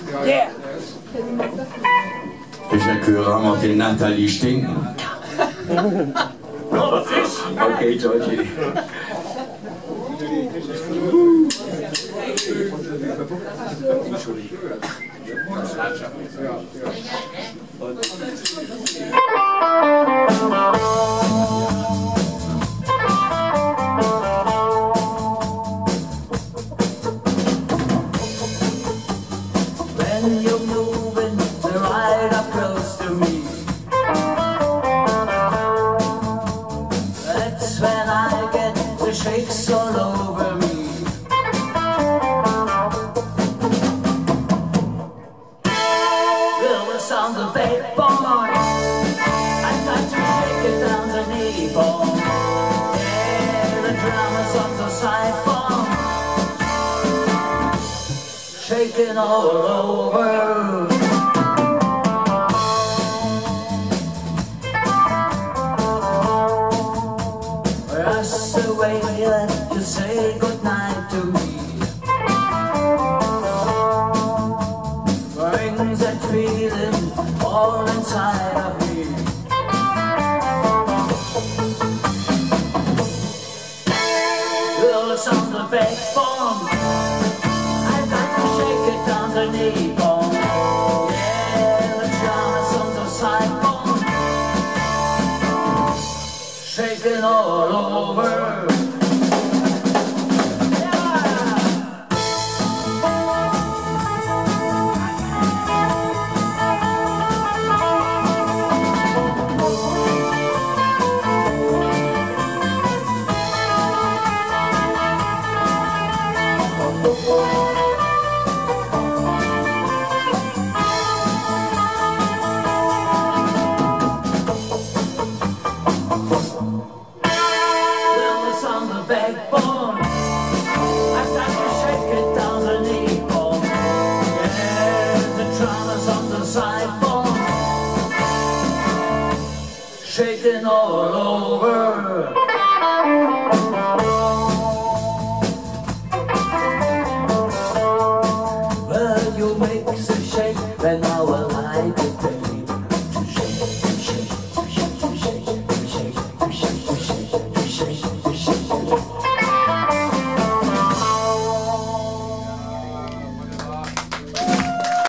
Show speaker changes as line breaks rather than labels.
Yeah.
Fischerchöre haben auch den Nachteil, die stinken.
Aber Fisch.
Okay, Georgie.
When you're moving right up close to me, that's when I get the shakes all over me. Will the sound of backbone, I've got to shake it down the knee bone. Yeah, the drummer's on the siphon, shaking all over. That's the way that you say goodnight to me. Brings that feeling all inside of me. Well, it's on the backbone, I've got to shake it down the knee bone. Yeah, the drummer's on the side bone, shaking all over. Backbone, I've got to shake it down the knee bone. Yeah, the drummer's on the side bone, shaking all over.